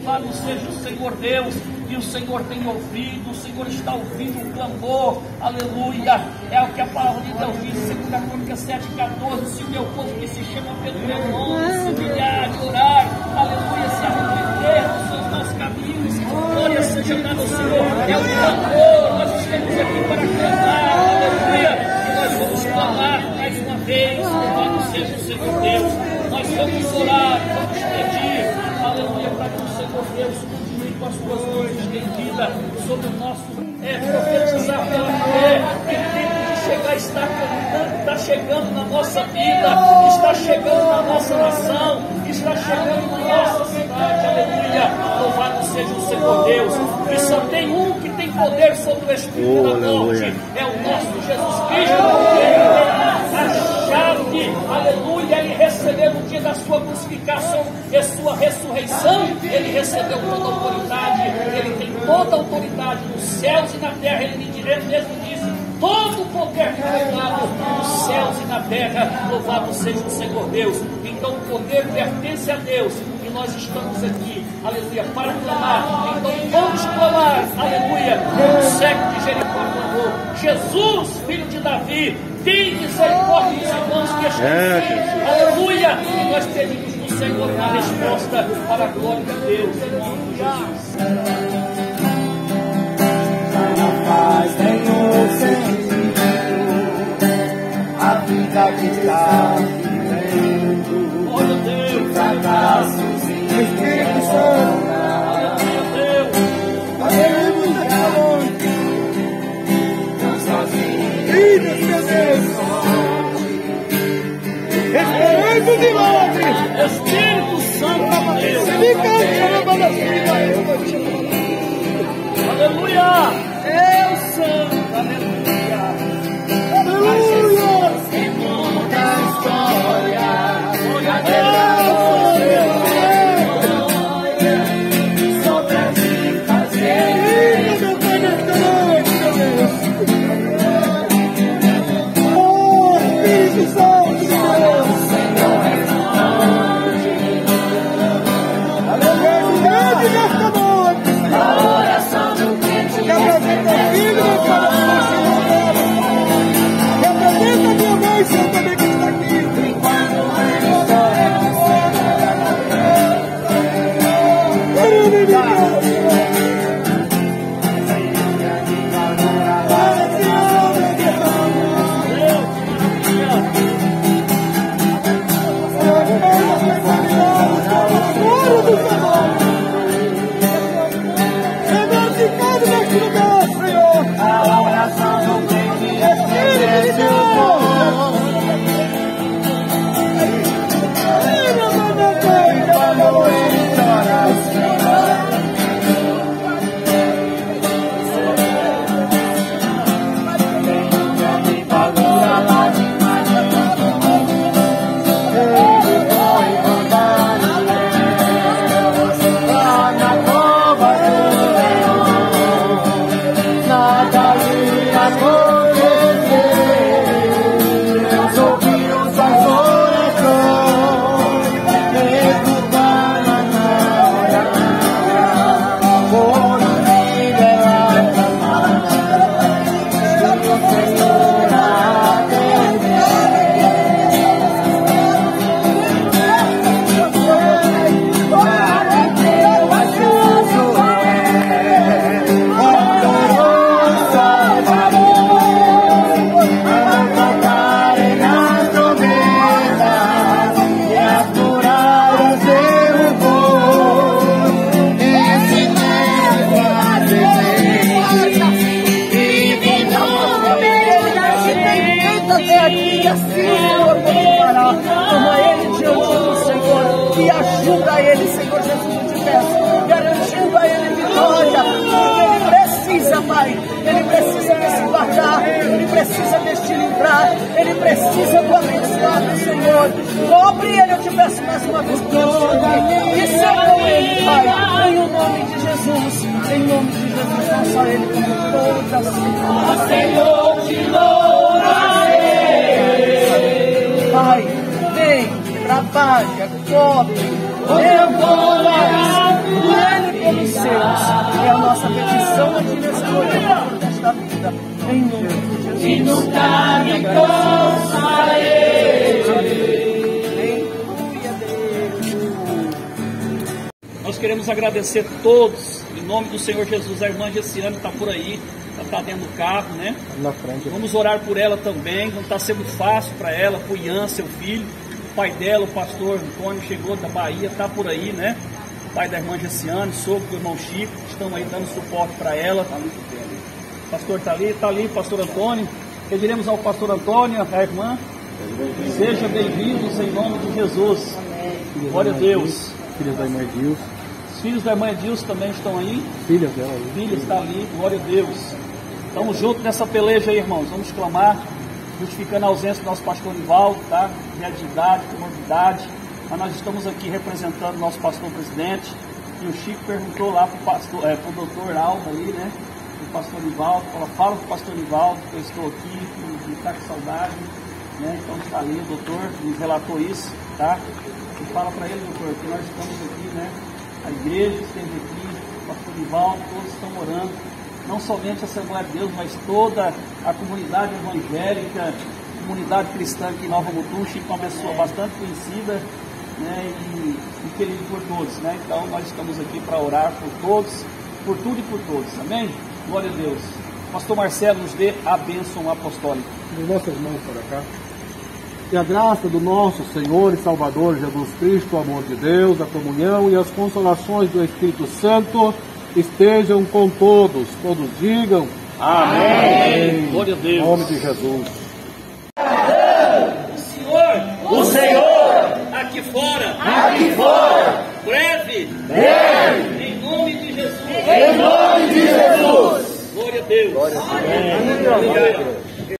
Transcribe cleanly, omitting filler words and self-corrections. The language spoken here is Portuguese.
Louvado seja o Senhor Deus, e o Senhor tem ouvido, o Senhor está ouvindo o clamor, aleluia. É o que a palavra de Deus diz, 2 Crônicas 7,14: se o meu povo que se chama pelo meu nome se humilhar e orar, aleluia, se arrepender dos seus maus caminhos, glória seja dada ao Senhor. É o clamor, nós estamos aqui para clamar, aleluia, e nós vamos clamar mais uma vez. Louvado seja o Senhor Deus. Nós vamos orar, vamos pedir, aleluia, para que o Senhor Deus continue com as suas mãos estendidas sobre o nosso profetizar pela fé. Que o tempo de chegar está chegando na nossa vida, está chegando na nossa nação, está chegando na nossa cidade, aleluia. Louvado seja o Senhor Deus. E só tem um que tem poder sobre o Espírito da morte, é o nosso Jesus Cristo, porque ele tem a chave, aleluia. Ele recebeu no dia da sua crucificação e sua ressurreição, ele recebeu toda a autoridade, ele tem toda a autoridade nos céus e na terra. Ele mesmo disse: todo o poder que foi dado nos céus e na terra. Louvado seja o Senhor Deus. Então o poder pertence a Deus, e nós estamos aqui, aleluia, para clamar. Então vamos clamar, aleluia, como o cego de Jericó clamou: Jesus, filho de Davi, tem misericórdia dos irmãos que estão aqui, aleluia. E nós pedimos do Senhor uma resposta para a glória de Deus, em nome de Jesus. Paz tem um sentido, a vida que está vivendo, Glória a Deus, fracassos e Espírito Santo, aleluia, não sozinho, Deus, meu Deus, Espírito de milagre, Espírito Santo de Deus, aleluia, é o Santo, aleluia, aleluia, que muda a história, glória a Deus, só pra te fazer. meu Pai oh, Espírito Santo de Deus, aleluia, nesta noite, A oração do crente que apresenta o Filho e o Senhor Deus, que apresenta a minha mãe, Senhor, também que está aqui. A oração do crente estremece o povo. Quando ele chora, ele bagulha lá demais. Ele foi rodar lá na cova do leão. Nada ia acontecer. Deus ouviu suas orações. Derrubar na hora. Por liberar o Senhor Toma ele diante do Senhor e ajuda ele, Senhor Jesus, eu te peço, garantindo a ele vitória, porque ele precisa, Pai, ele precisa desse guardar, ele precisa deste livrar, ele precisa do abençoado, Senhor. Cobre ele, eu te peço mais uma vez, que seja com ele, Pai, em o nome de Jesus, em nome de Jesus, não só ele, como toda a cidade. Senhor, te louvarei. Pai, vem, trabalha, cobre, Eu vou orar. vida, em nome de Jesus. E nunca me cansarei. Nós queremos agradecer a todos, em nome do Senhor Jesus. A irmã Gessiane está por aí, está dentro do carro, né? Na frente. Vamos orar por ela também. Não está sendo fácil para ela, para o Ian, seu filho. O pai dela, o pastor Antônio, chegou da Bahia, está por aí, né? O pai da irmã Gessiane, sogro do irmão Chico, estão aí dando suporte para ela. O pastor está ali, pastor Antônio. Pediremos ao pastor Antônio, a irmã, sejam bem-vindos em nome de Jesus. Glória a Deus. Filhos da irmã Edilson. Os filhos da irmã Edilson também estão aí. Filhas dela aí. Filha está ali, glória a Deus. Estamos juntos nessa peleja aí, irmãos. Vamos clamar, justificando a ausência do nosso pastor Nivaldo, tá? Velho de idade, comorbidade. Mas nós estamos aqui representando o nosso pastor presidente. E o Chico perguntou lá para o doutor Alba ali, né? O pastor Nivaldo, fala para o pastor Nivaldo que eu estou aqui, que está com saudade, né? Então está ali, o doutor nos relatou isso, tá? E fala para ele, doutor, que nós estamos aqui, né? A igreja esteve aqui, o pastor Nivaldo, todos estão orando, não somente a Assembleia de Deus, mas toda a comunidade evangélica, comunidade cristã aqui em Nova Mutum. Chico é uma pessoa bastante conhecida, né? E querido por todos, né? Então nós estamos aqui para orar por todos, por tudo e por todos, amém? Glória a Deus. Pastor Marcelo, nos dê a bênção apostólica. Dos nossos irmãos para cá. Que a graça do nosso Senhor e Salvador Jesus Cristo, o amor de Deus, a comunhão e as consolações do Espírito Santo estejam com todos. Todos digam amém. Glória a Deus. Em nome de Jesus. O Senhor, aqui fora, breve, em nome de Jesus. Em nome de Jesus. Glória a Deus. Glória a Deus. Glória a Deus.